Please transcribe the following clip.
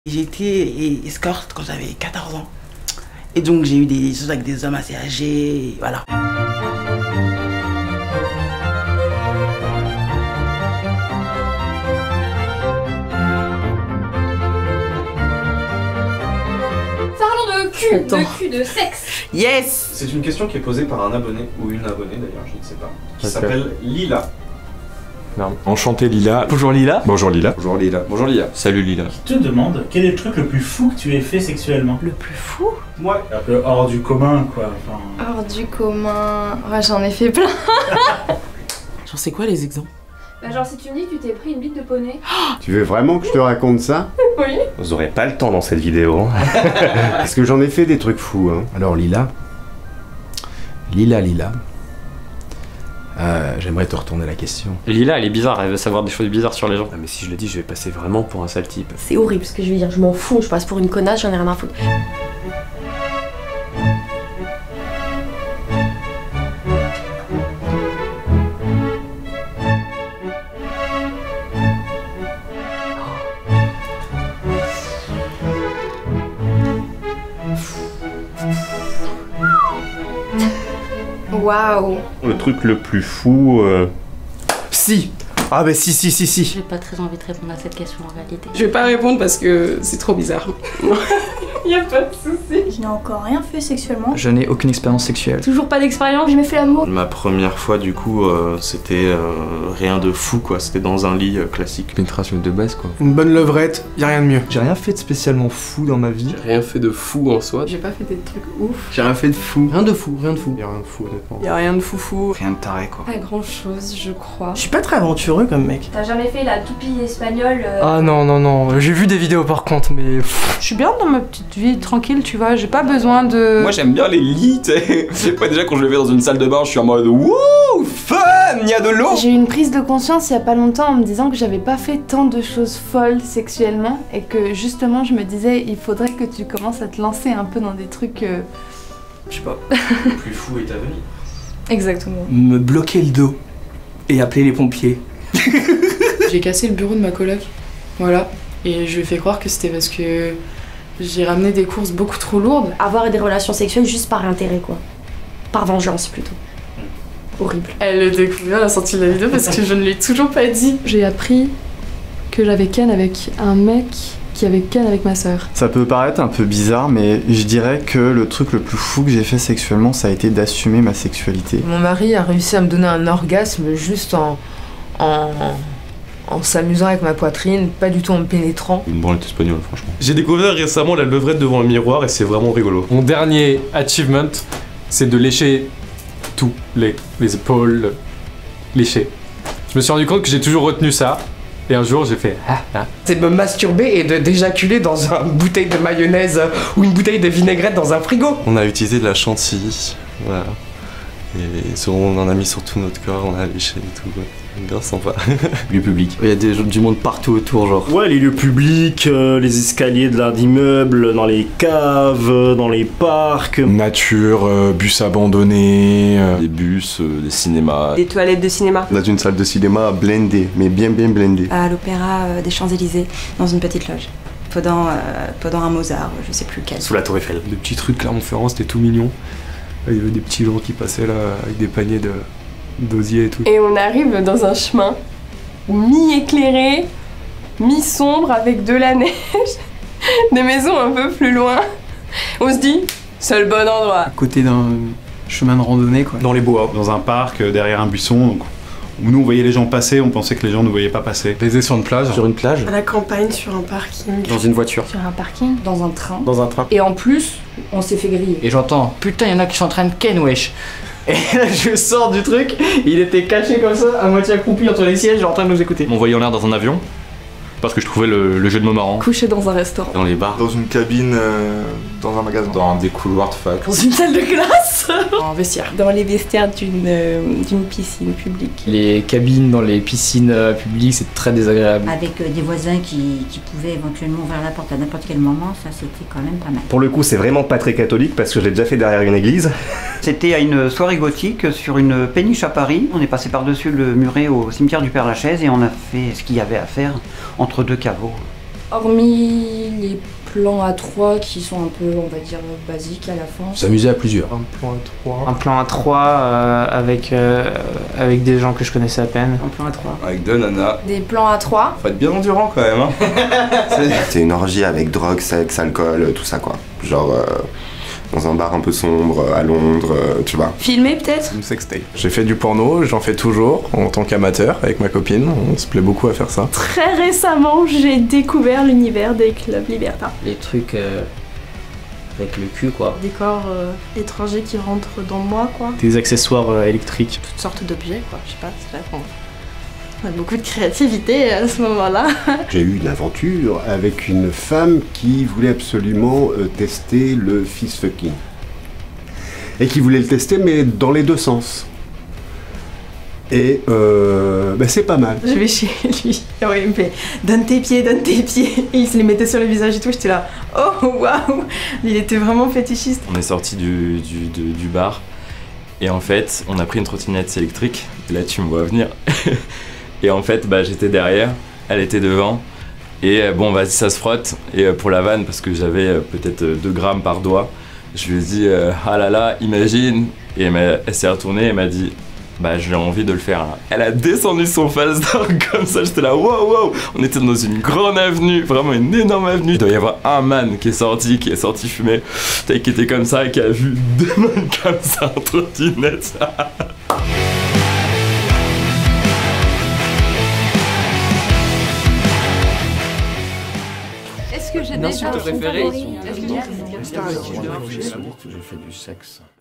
J'ai été escorte quand j'avais 14 ans. Et donc j'ai eu des choses avec des hommes assez âgés, voilà. Parlons de cul, de sexe. Yes! C'est une question qui est posée par un abonné, ou une abonnée d'ailleurs, je ne sais pas, qui s'appelle Lila. Non. Enchanté Lila. Bonjour Lila. Bonjour Lila. Bonjour Lila. Bonjour Lila. Salut Lila. Je te demande quel est le truc le plus fou que tu aies fait sexuellement. Le plus fou? Ouais. Un peu hors du commun quoi. Enfin... Hors du commun. Ouais, j'en ai fait plein. Genre c'est quoi les exemples? Bah genre si tu me dis que tu t'es pris une bite de poney. Tu veux vraiment que je te raconte ça? Oui. Vous aurez pas le temps dans cette vidéo. Parce que j'en ai fait des trucs fous. Hein. Alors Lila. J'aimerais te retourner la question. Lila, elle est bizarre, elle veut savoir des choses bizarres sur les gens. Ah mais si je le dis, je vais passer vraiment pour un sale type. C'est horrible ce que je veux dire, je m'en fous, je passe pour une connasse, j'en ai rien à foutre. Waouh. Le truc le plus fou... Si. Ah bah si. J'ai pas très envie de répondre à cette question en réalité. Je vais pas répondre parce que c'est trop bizarre. Y'a pas de soucis. Je n'ai encore rien fait sexuellement. Je n'ai aucune expérience sexuelle. Toujours pas d'expérience, j'ai jamais fait l'amour. Ma première fois du coup, c'était rien de fou quoi, c'était dans un lit classique. Pénétration de base quoi. Une bonne levrette, y a rien de mieux. J'ai rien fait de spécialement fou dans ma vie. J'ai rien fait de fou en soi. J'ai pas fait des trucs ouf. J'ai rien fait de fou. Rien de fou, rien de fou. Y'a rien de fou honnêtement. Y'a rien de foufou. Rien de taré quoi. Pas grand chose, je crois. Je suis pas très aventureux comme mec. T'as jamais fait la toupie espagnole Ah non, j'ai vu des vidéos par contre mais... Je suis bien dans ma petite vie tranquille, tu vois, j'ai pas besoin de... Moi j'aime bien les lits, moi déjà quand je le vais dans une salle de bain, je suis en mode wouh, fun, il y a de l'eau. J'ai eu une prise de conscience il y a pas longtemps en me disant que j'avais pas fait tant de choses folles sexuellement et que justement je me disais il faudrait que tu commences à te lancer un peu dans des trucs... je sais pas. Le plus fou est à venir. Exactement. Me bloquer le dos et appeler les pompiers. J'ai cassé le bureau de ma coloc, voilà. Et je lui ai fait croire que c'était parce que j'ai ramené des courses beaucoup trop lourdes. Avoir des relations sexuelles juste par intérêt quoi. Par vengeance plutôt. Horrible. Elle le découvert à la sortie de la vidéo parce que je ne l'ai toujours pas dit. J'ai appris que j'avais ken avec un mec qui avait ken avec ma sœur. Ça peut paraître un peu bizarre, mais je dirais que le truc le plus fou que j'ai fait sexuellement, ça a été d'assumer ma sexualité. Mon mari a réussi à me donner un orgasme juste en s'amusant avec ma poitrine, pas du tout en me pénétrant. Une branlette espagnole franchement. J'ai découvert récemment la levrette devant le miroir et c'est vraiment rigolo. Mon dernier achievement, c'est de lécher tout, les épaules, lécher. Je me suis rendu compte que j'ai toujours retenu ça. Et un jour j'ai fait C'est de me masturber et d'éjaculer dans une bouteille de mayonnaise ou une bouteille de vinaigrette dans un frigo. On a utilisé de la chantilly, voilà. Et on en a mis sur tout notre corps, on a léché et tout, ouais. Grave sympa. Lieu public. Il y a du monde partout autour genre. Ouais, les lieux publics, les escaliers de l'un d'immeubles, dans les caves, dans les parcs. Nature, bus abandonnés, Des bus, des cinémas. Des toilettes de cinéma. Dans une salle de cinéma blindée, mais bien blindée. À l'Opéra des Champs-Élysées, dans une petite loge. Pendant un Mozart, je sais plus quel. Sous la tour Eiffel. des petits trucs Clermont-Ferrand, c'était tout mignon. Il y avait des petits gens qui passaient là avec des paniers d'osier et tout. Et on arrive dans un chemin mi-éclairé, mi-sombre avec de la neige, des maisons un peu plus loin. On se dit, c'est le bon endroit. À côté d'un chemin de randonnée quoi. Dans les bois, dans un parc, derrière un buisson. Donc, nous on voyait les gens passer, on pensait que les gens ne voyaient pas passer. Baiser sur une plage. Sur une plage. À la campagne, sur un parking. Dans une voiture. Sur un parking. Dans un train. Dans un train. Et en plus, on s'est fait griller. Et j'entends, putain, il y en a qui sont en train de ken, wesh. Et là, je sors du truc, il était caché comme ça, à moitié accroupi entre les sièges, en train de nous écouter. M'envoyer en l'air dans un avion, parce que je trouvais le jeu de mots marrant. Couché dans un restaurant. Dans les bars. Dans une cabine, dans un magasin. Dans des couloirs de fac. Dans une salle de classe. En vestiaire. Dans les vestiaires d'une piscine publique. Les cabines dans les piscines publiques, c'est très désagréable. Avec des voisins qui pouvaient éventuellement ouvrir la porte à n'importe quel moment, ça c'était quand même pas mal. Pour le coup, c'est vraiment pas très catholique parce que je l'ai déjà fait derrière une église. C'était à une soirée gothique sur une péniche à Paris. On est passé par-dessus le muret au cimetière du Père-Lachaise et on a fait ce qu'il y avait à faire entre deux caveaux. Hormis les plans à 3 qui sont un peu, on va dire, basiques à la fin. S'amuser à plusieurs. Un plan à 3. Un plan à 3 avec des gens que je connaissais à peine. Un plan à 3. Avec 2 nanas. Des plans à 3. Faut être bien endurant quand même, hein. C'est une orgie avec drogue, sexe, alcool, tout ça quoi. Genre dans un bar un peu sombre à Londres, tu vois. Filmé peut-être. Une sextape. J'ai fait du porno, j'en fais toujours en tant qu'amateur avec ma copine. On se plaît beaucoup à faire ça. Très récemment, j'ai découvert l'univers des clubs libertins. Les trucs avec le cul quoi. Des corps étrangers qui rentrent dans moi quoi. Des accessoires électriques. Toutes sortes d'objets quoi, je sais pas, c'est vrai. On a beaucoup de créativité à ce moment-là. J'ai eu une aventure avec une femme qui voulait absolument tester le fist fucking. Et qui voulait le tester mais dans les deux sens. Et c'est pas mal. Je vais chez lui, ouais, il me fait donne tes pieds. Et il se les mettait sur le visage et tout, j'étais là, oh waouh. Il était vraiment fétichiste. On est sorti du bar et en fait on a pris une trottinette électrique. Et là tu me vois venir. Et en fait, j'étais derrière, elle était devant, et bon, vas-y, ça se frotte. Et pour la vanne, parce que j'avais peut-être 2 grammes par doigt, je lui ai dit, ah là là, imagine. Et elle s'est retournée et m'a dit, j'ai envie de le faire. Elle a descendu son false door comme ça, j'étais là, wow. On était dans une grande avenue, vraiment une énorme avenue. Il doit y avoir un man qui est sorti fumer, qui était comme ça et qui a vu 2 man comme ça en trottinette. Est-ce que j'ai Une déjà insulte préférée? J'ai fait du sexe.